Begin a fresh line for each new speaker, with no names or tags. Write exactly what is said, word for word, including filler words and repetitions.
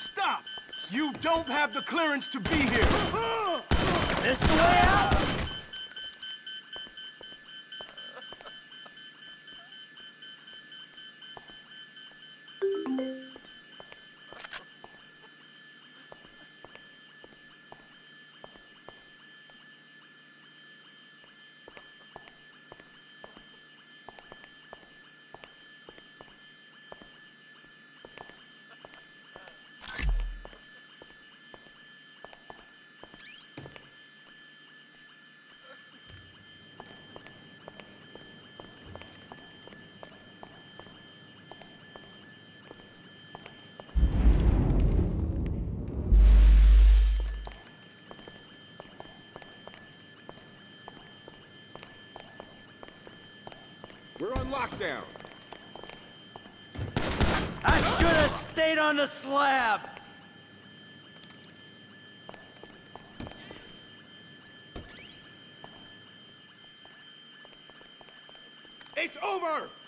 Stop! You don't have the clearance to be here!
This the way out?
We're on lockdown.
I should have stayed on the slab!
It's over!